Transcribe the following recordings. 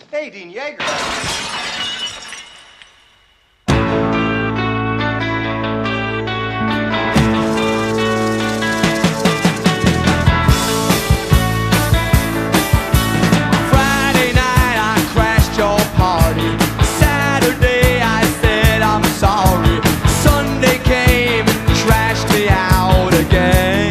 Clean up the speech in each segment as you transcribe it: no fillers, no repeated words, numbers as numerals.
Hey, Dean Yeager. Friday night I crashed your party. Saturday I said I'm sorry. Sunday came and trashed me out again.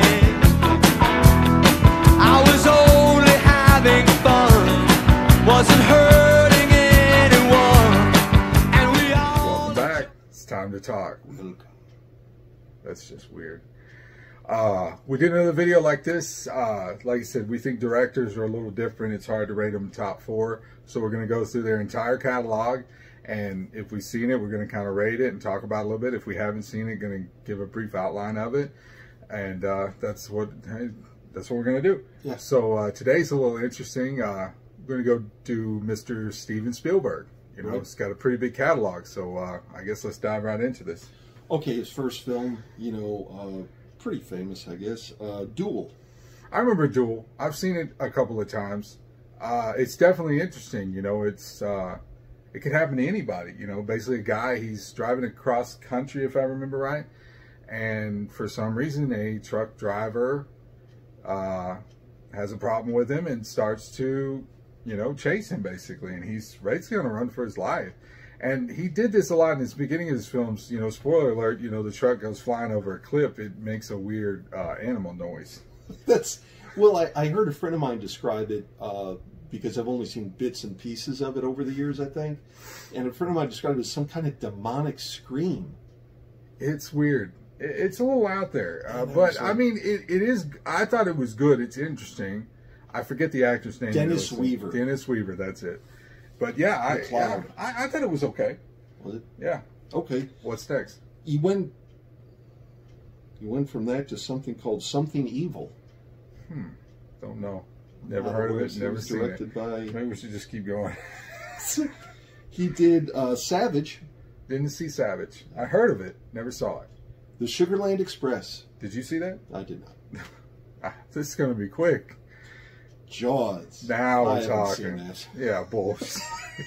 I was only having fun, wasn't hurting anyone, and we all. Welcome back. It's time to talk. That's just weird. We did another video like this. Like I said, we think directors are a little different. It's hard to rate them top 4. So we're going to go through their entire catalog. And if we've seen it, we're going to kind of rate it and talk about it a little bit. If we haven't seen it, going to give a brief outline of it. And that's what we're going to do. Yeah. So today's a little interesting. We're going to go do Mr. Steven Spielberg. You know, Right. It's got a pretty big catalog. So I guess let's dive right into this. Okay, his first film, pretty famous, I guess. Duel. I remember Duel. I've seen it a couple of times. It's definitely interesting. You know, it could happen to anybody. You know, basically a guy, he's driving across country, if I remember right, and for some reason a truck driver has a problem with him and starts to, chase him basically, and he's basically going to run for his life. And he did this a lot in the beginning of his films. You know, spoiler alert, the truck goes flying over a cliff. It makes a weird animal noise. Well, I heard a friend of mine describe it because I've only seen bits and pieces of it over the years, I think. And a friend of mine described it as some kind of demonic scream. It's weird. It's a little out there. But, I mean, it is. I thought it was good. It's interesting. I forget the actor's name. Dennis Weaver. Dennis Weaver, that's it. But, yeah, I thought it was okay. Was it? Yeah. Okay. What's next? You went from that to something called Something Evil. Don't know. Never heard of it. Never seen it. Directed by... Maybe we should just keep going. He did Savage. Didn't see Savage. I heard of it. Never saw it. The Sugarland Express. Did you see that? I did not. This is going to be quick. Jaws. Now we're I haven't talking. seen that. Yeah, bullshit.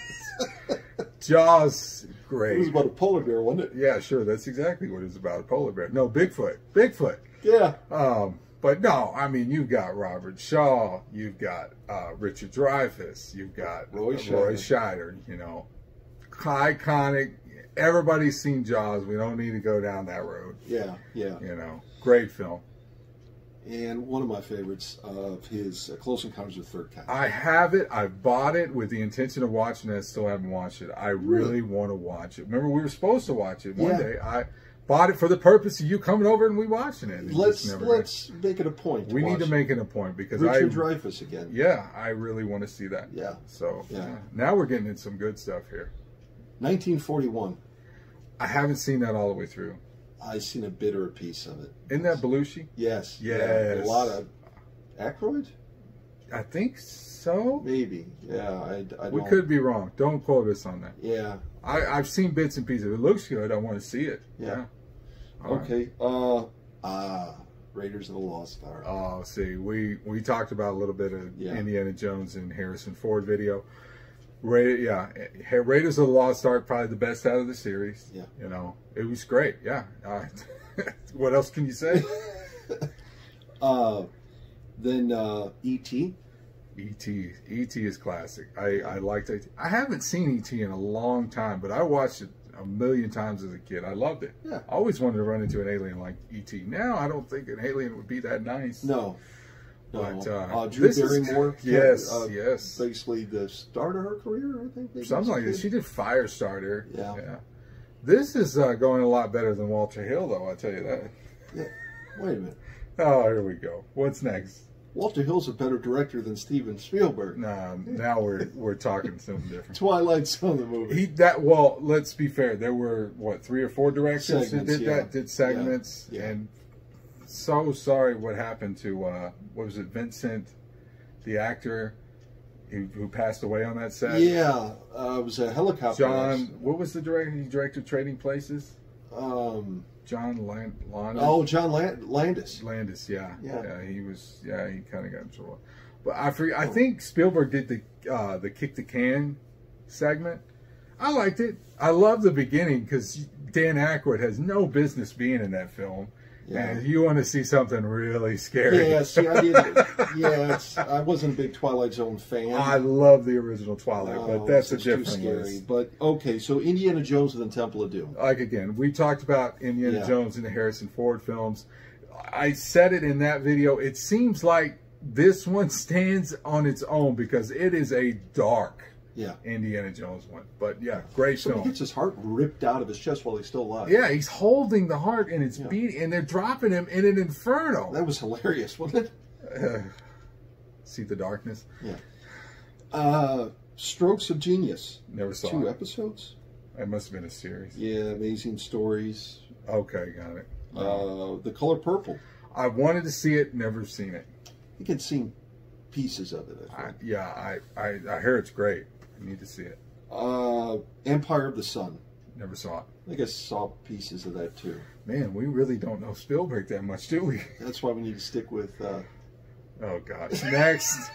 Jaws, great. It was about a polar bear, wasn't it? Yeah, sure. That's exactly what it was about. A polar bear. No, Bigfoot. Bigfoot. Yeah. But no, I mean, you've got Robert Shaw. You've got Richard Dreyfuss. You've got Roy Scheider. Iconic. Everybody's seen Jaws. We don't need to go down that road. Yeah, yeah. Great film. And one of my favorites of his, Close Encounters of the Third Kind. I have it. I bought it with the intention of watching it. I still haven't watched it. I really want to watch it. Remember, we were supposed to watch it one day. I bought it for the purpose of you coming over and we watching it. Let's make it a point. We need to make it a point because Richard Dreyfuss again. Yeah, I really want to see that. Yeah. So now we're getting into some good stuff here. 1941. I haven't seen that all the way through. I've seen a bit or a piece of it. Isn't that Belushi? Yes. Yes. Yeah, a lot of Aykroyd? I think so. Maybe. Yeah. I We could be wrong. Don't quote us on that. Yeah. I've seen bits and pieces. It looks good. I want to see it. Yeah. Okay. Raiders of the Lost Ark. Oh, see, we talked about a little bit of Indiana Jones and Harrison Ford video. Raiders of the Lost Ark, probably the best out of the series. Yeah. It was great. Yeah. What else can you say? Then E.T. E.T. is classic. I liked it. I haven't seen E.T. in a long time, but I watched it a million times as a kid. I loved it. Yeah. I always wanted to run into an alien like E.T. Now, I don't think an alien would be that nice. No. But Drew Barrymore. Yes. Basically the start of her career, I think. Maybe Something like that. She did Firestarter. Yeah. This is going a lot better than Walter Hill, though, I'll tell you that. Yeah. Wait a minute. Oh, here we go. What's next? Walter Hill's a better director than Steven Spielberg. Nah, now we're talking something different. Twilight Zone, the movie. Well, let's be fair. There were what, 3 or 4 directors that did that, did segments, and so sorry what happened to what was it, Vincent, the actor who passed away on that set. Yeah, it was a helicopter. What was the director? He directed Trading Places. John Landis. Oh, John Landis. Landis, yeah. He was, he kind of got in trouble. But I think Spielberg did the kick the can segment. I liked it. I love the beginning because Dan Aykroyd has no business being in that film. Yeah. And you want to see something really scary. Yeah, see, I did. Yeah, I wasn't a big Twilight Zone fan. I love the original Twilight, but that's a it's too different scary. list. But okay, so Indiana Jones and the Temple of Doom. Like again, we talked about Indiana Jones and the Harrison Ford films. I said it in that video. It seems like this one stands on its own because it is a dark Indiana Jones one. But yeah, great film. He gets his heart ripped out of his chest while he's still alive. Yeah, he's holding the heart and it's beating, and they're dropping him in an inferno. That was hilarious, wasn't it? See the darkness? Yeah. Strokes of Genius. Never saw 2 it. episodes. It must have been a series. Yeah, amazing stories. Okay, got it. The Color Purple. I wanted to see it, never seen it. You can see pieces of it. I think. I hear it's great. I need to see it. Empire of the Sun. Never saw it. I think I saw pieces of that too. Man, we really don't know Spielberg that much, do we? That's why we need to stick with. Oh gosh. Next.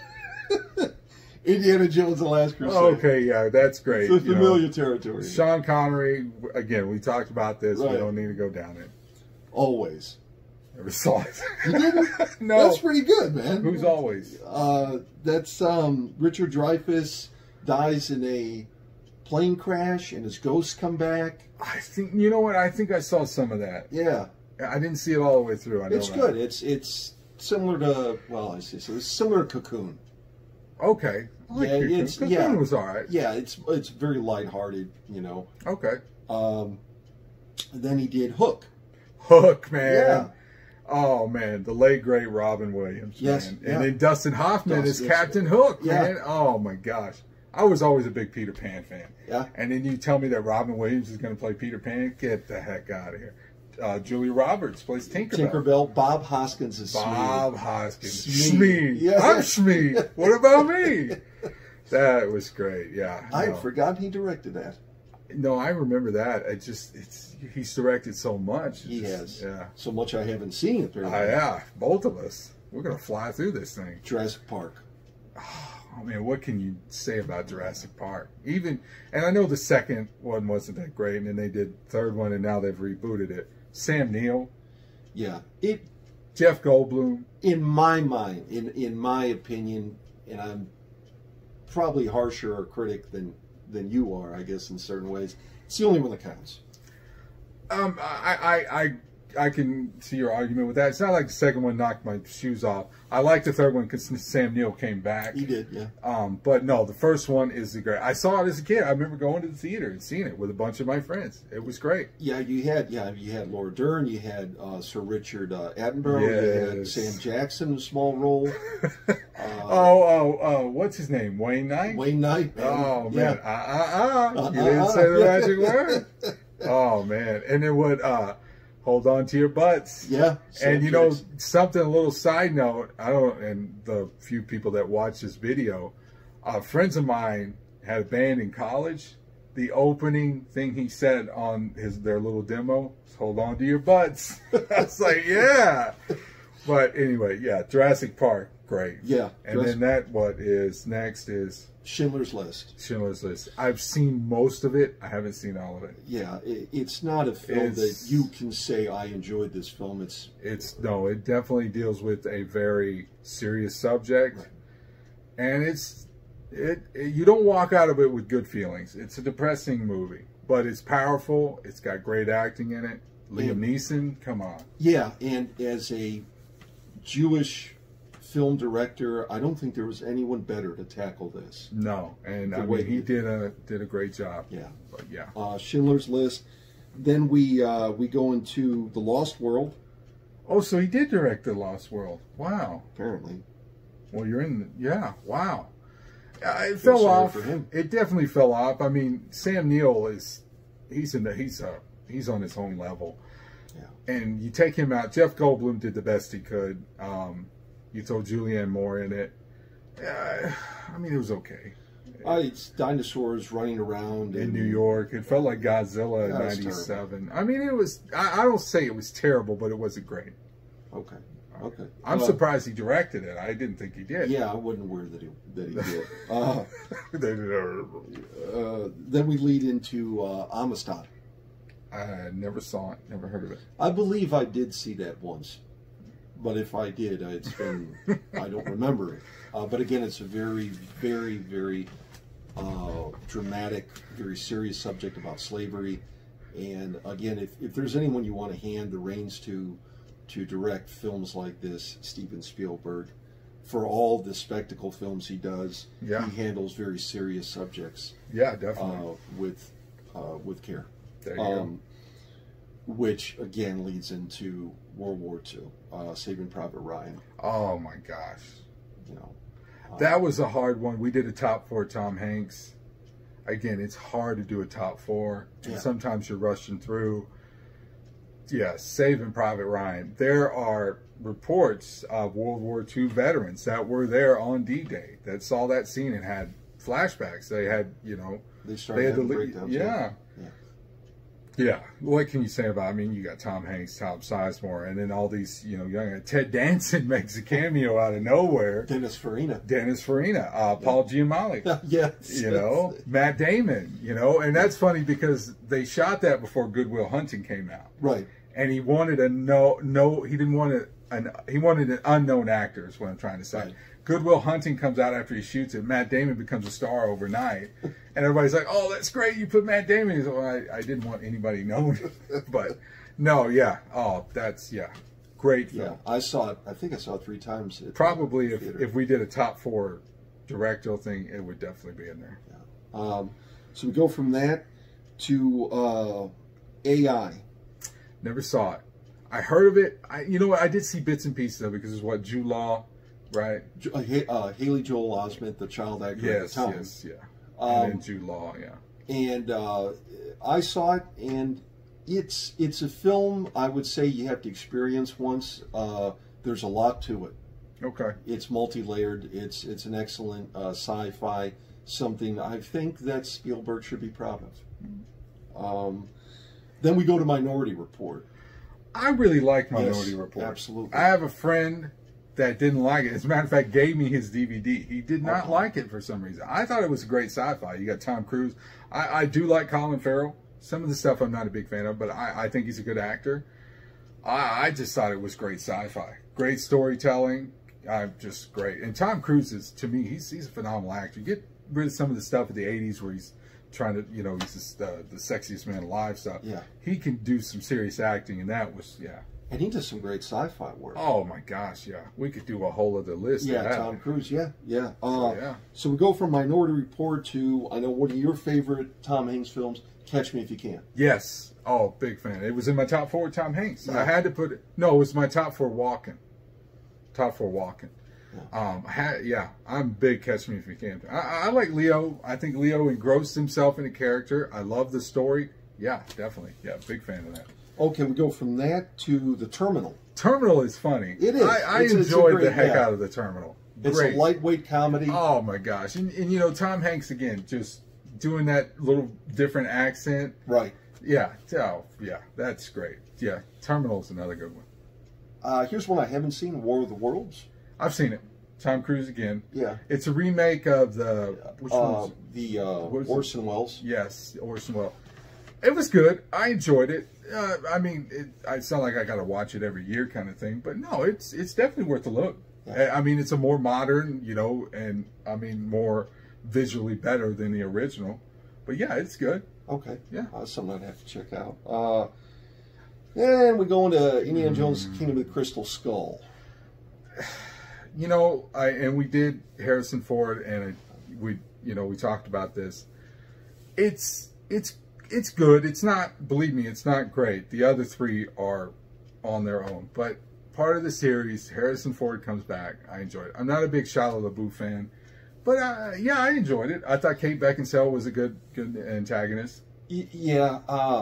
Indiana Jones and the Last Crusade. Okay, yeah, that's great. It's familiar territory. Sean Connery. Again, we talked about this. Right. We don't need to go down it. Always. Never saw it. You didn't? No. That's pretty good, man. Who's Always? That's Richard Dreyfuss dies in a plane crash and his ghosts come back. I think, you know what? I think I saw some of that. Yeah. I didn't see it all the way through. I know It's good. It's similar to, well, I see. So it's similar to Cocoon. Okay. I like Cocoon. Cocoon was all right. Yeah, it's very lighthearted, you know. Okay. Then he did Hook. Hook, man. Yeah. Oh, man. The late, great Robin Williams, Yes, man. yeah. And then Dustin Hoffman is Dustin, Captain Hook, yeah. man. Oh, my gosh. I was always a big Peter Pan fan. Yeah. And then you tell me that Robin Williams is going to play Peter Pan? Get the heck out of here. Julia Roberts plays Tinkerbell. Tinkerbell. Bob Hoskins is Bob Hoskins. Smee. Smee. Yeah. I'm Smee. What about me? That was great. Yeah. I no. had forgotten he directed that. No, I remember that. He's directed so much. He has. Yeah. So much I haven't seen, apparently. Yeah. Both of us. We're going to fly through this thing. Jurassic Park. Oh, man, what can you say about Jurassic Park? And I know the second one wasn't that great, and then they did the third one, and now they've rebooted it. Sam Neill. Yeah. Jeff Goldblum. In my mind, in my opinion, and I'm probably harsher a critic than you are, I guess, in certain ways, it's the only one that counts. I can see your argument with that. It's not like the second one knocked my shoes off. I like the third one because Sam Neill came back. He did, yeah. But no, the first one is the great. I saw it as a kid. I remember going to the theater and seeing it with a bunch of my friends. It was great. Yeah, you had Laura Dern, you had Sir Richard Attenborough, you had Sam Jackson in a small role. What's his name? Wayne Knight? Wayne Knight. Man. Oh, man. You didn't say the magic word? Oh, man. And then what, hold on to your butts. Yeah. And you know, something, a little side note, and the few people that watch this video, friends of mine had a band in college. The opening thing he said on their little demo was, hold on to your butts. I was like, yeah. But anyway, yeah, Jurassic Park, great. Yeah. And then what is next is Schindler's List. Schindler's List. I've seen most of it. I haven't seen all of it. Yeah, it's not a film that you can say I enjoyed this film. No, it definitely deals with a very serious subject, right. And you don't walk out of it with good feelings. It's a depressing movie, but it's powerful. It's got great acting in it. Liam Neeson, come on. Yeah, and as a Jewish film director, I don't think there was anyone better to tackle this. No, and I mean, he did a great job. Yeah, but yeah. Schindler's List. Then we go into The Lost World. Oh, so he did direct The Lost World. Wow. Apparently. Well, you're in. Wow. It fell off. For him. It definitely fell off. I mean, Sam Neill he's on his own level. Yeah. And you take him out. Jeff Goldblum did the best he could. You throw Julianne Moore in it. I mean, it was okay. It's dinosaurs running around in New York. It felt like Godzilla in '97. I mean, it was. I don't say it was terrible, but it wasn't great. Okay. Okay. I'm surprised he directed it. I didn't think he did. Yeah, I wasn't aware that he did. Then we lead into Amistad. I never saw it. Never heard of it. I believe I did see that once, but if I did, it's been I don't remember it. But again, it's a very, very, very dramatic, very serious subject about slavery. And again, if there's anyone you want to hand the reins to direct films like this, Steven Spielberg. For all the spectacle films he does, yeah, he handles very serious subjects. Yeah, definitely. With care. There you go. Which again leads into World War II, Saving Private Ryan. Oh my gosh, You know, that was a hard one. We did a top 4 Tom Hanks. Again, it's hard to do a top 4. Yeah. Sometimes you're rushing through. Yeah, Saving Private Ryan. There are reports of World War II veterans that were there on D-Day that saw that scene and had flashbacks. They had, you know, they started having breakdowns. Yeah. Yeah. What can you say about? I mean, you got Tom Hanks, Tom Sizemore, and then all these, you know, young. Ted Danson makes a cameo out of nowhere. Dennis Farina, Paul Giamatti. Yes. You know, Matt Damon. You know, and that's funny because they shot that before Good Will Hunting came out. Right. And he wanted he didn't want he wanted an unknown actor is what I'm trying to say. Right. Good Will Hunting comes out after he shoots it. Matt Damon becomes a star overnight. And everybody's like, oh, that's great. You put Matt Damon. He's like, well, I didn't want anybody knowing. But no, yeah. Oh, that's, yeah. Great film. Yeah, I saw it. I think I saw it 3 times. Probably if we did a top 4 directorial thing, it would definitely be in there. Yeah. So we go from that to AI. Never saw it. I heard of it. You know what? I did see bits and pieces of it because it's what, Jude Law, right? Haley Joel Osment, the child actor at the time. Yes, yeah. And then Jude Law, yeah. And I saw it, and it's a film I would say you have to experience once. There's a lot to it. Okay. It's multi-layered. It's an excellent sci-fi, something I think that Spielberg should be proud of. Then we go to Minority Report. I really like Minority Report. Absolutely. I have a friend that didn't like it. As a matter of fact, gave me his DVD. He did not like it for some reason. I thought it was a great sci-fi. You got Tom Cruise. I do like Colin Farrell. Some of the stuff I'm not a big fan of, but I think he's a good actor. I just thought it was great sci-fi. Great storytelling. Just great. And Tom Cruise is, to me, he's a phenomenal actor. You get rid of some of the stuff of the 80s where he's trying to, you know, he's just, the sexiest man alive stuff. Yeah. He can do some serious acting, and that was, yeah. And he does some great sci-fi work. Oh my gosh, yeah. We could do a whole other list. Yeah, of that. Tom Cruise, yeah. Yeah. So we go from Minority Report to, I know one of your favorite Tom Hanks films, Catch Me If You Can. Yes. Oh, big fan. It was in my top 4, Tom Hanks. Yeah. I had to put it. No, it was my top 4 Walken. Top 4 Walken. Yeah. I'm big Catch Me If You Can. I like Leo. I think Leo engrossed himself in a character. I love the story. Yeah, definitely. Yeah, big fan of that. Okay, we go from that to The Terminal. Terminal is funny. It is. I enjoyed the heck out of The Terminal. It's a lightweight comedy. Oh my gosh. And you know, Tom Hanks again, just doing that little different accent. Right. Yeah. Oh, yeah. That's great. Yeah. Terminal's another good one. Here's one I haven't seen, War of the Worlds. I've seen it. Tom Cruise again. Yeah. It's a remake of the which one's the Orson Welles. Yes, Orson Welles. It was good. I enjoyed it. I mean, it's not like I got to watch it every year kind of thing, but no, it's definitely worth a look. Yeah. I mean, it's a more modern, you know, and I mean more visually better than the original. But yeah, it's good. Okay. Yeah. Something I'd have to check out. And we go into Indiana Jones' Kingdom of the Crystal Skull. You know, we did Harrison Ford, and we talked about this. It's good. It's not, believe me, it's not great. The other 3 are on their own, but part of the series, Harrison Ford comes back. I enjoyed it. I'm not a big Shia LaBeouf fan, but yeah, I enjoyed it. I thought Kate Beckinsale was a good antagonist. Yeah.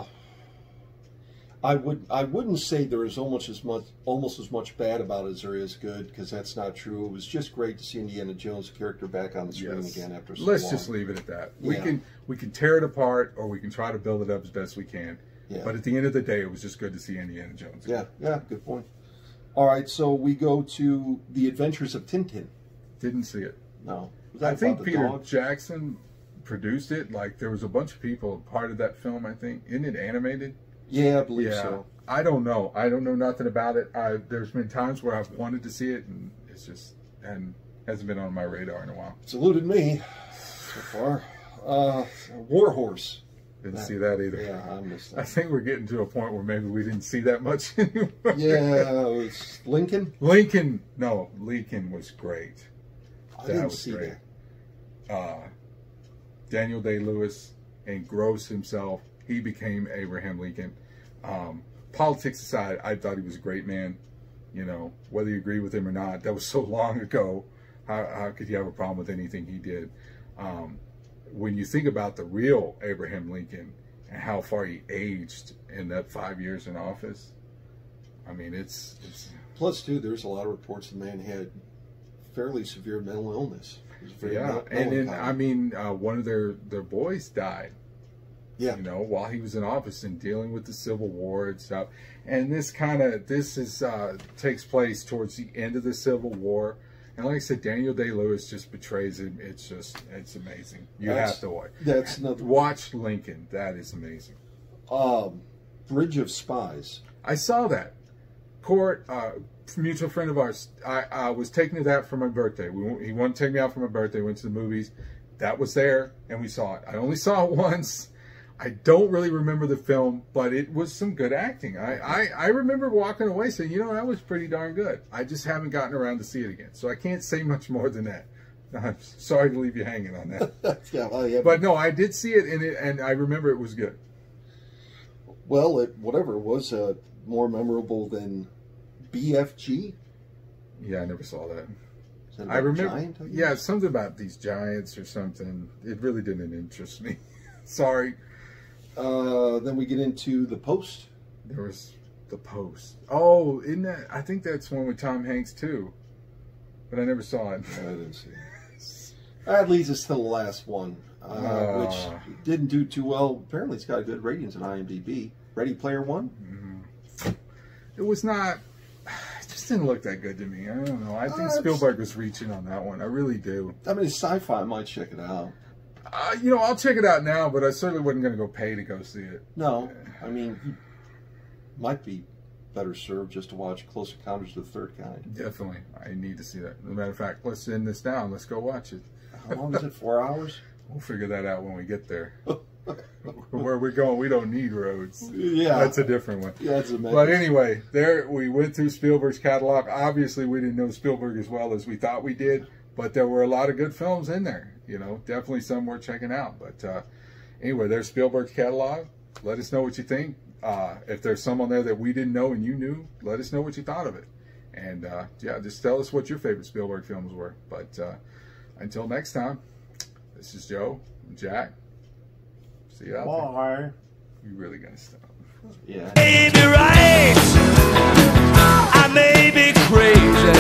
I wouldn't say there is almost as much bad about it as there is good, because that's not true. It was just great to see Indiana Jones' character back on the screen again after so long. Let's just leave it at that. We can tear it apart, or we can try to build it up as best we can. Yeah. But at the end of the day, it was just good to see Indiana Jones. Yeah, good point. All right, so we go to The Adventures of Tintin. Didn't see it. No. Was I that think about the Peter dog? Jackson produced it. Like, there was a bunch of people part of that film, I think. Isn't it animated? Yeah, I believe Yeah. so. I don't know. I don't know nothing about it. There's been times where I've wanted to see it, and it's just and hasn't been on my radar in a while. It's eluded me so far. War Horse. Didn't see that either. Yeah, I missed I that. think we're getting to a point where maybe we didn't see that much anymore. Yeah, it was Lincoln. Lincoln was great. I That didn't was see great. that. Daniel Day-Lewis and Gross himself, he became Abraham Lincoln. Politics aside, I thought he was a great man. You know, whether you agree with him or not, that was so long ago. How could you have a problem with anything he did? When you think about the real Abraham Lincoln and how far he aged in that 5 years in office, I mean, it's Plus, too, there's a lot of reports the man had fairly severe mental illness. He was very yeah. And then, I mean, one of their boys died. Yeah. You know, while he was in office and dealing with the Civil War and stuff. And this takes place towards the end of the Civil War. And like I said, Daniel Day-Lewis just betrays him. It's amazing. You have to watch. That's another. Watch Lincoln. That is amazing. Bridge of Spies. I saw that. Court, mutual friend of ours, I was taken to that for my birthday. He wanted to take me out for my birthday. Went to the movies. That was there, and we saw it. I only saw it once. I don't really remember the film, but it was some good acting. I remember walking away saying, you know, that was pretty darn good. I just haven't gotten around to see it again. So I can't say much more than that. I'm sorry to leave you hanging on that. Yeah, well, yeah, But no, I did see it, and I remember it was good. well, whatever it was, more memorable than BFG. Yeah, I never saw that. Is that I about remember, Giant, I guess? yeah, something about these giants or something. It really didn't interest me. Sorry. Then we get into The Post. There was The Post. Oh, isn't that? I think that's one with Tom Hanks too, but I never saw it. I didn't see it. That leads us to the last one, which didn't do too well. Apparently, it's got good ratings on IMDb. Ready Player One. It was not. It just didn't look that good to me. I don't know. I think It's- Spielberg was reaching on that one. I really do. I mean, it's sci-fi. I might check it out. You know, I'll check it out now, but I certainly wasn't going to go pay to go see it. No, I mean, he might be better served just to watch Close Encounters of the Third Kind. Definitely, I need to see that. As a matter of fact, let's end this down. Let's go watch it. How long is it? 4 hours? We'll figure that out when we get there. Where we're going, we don't need roads. Yeah. That's a different one. Yeah, it's a But anyway, there we went through Spielberg's catalog. Obviously, we didn't know Spielberg as well as we thought we did, but there were a lot of good films in there. You know, definitely some worth checking out. But anyway, there's Spielberg's catalog. Let us know what you think. If there's some on there that we didn't know and you knew, let us know what you thought of it. And yeah, just tell us what your favorite Spielberg films were. But until next time, this is Joe and Jack. See you out there. You really gonna stop? Yeah. May be right, I may be crazy,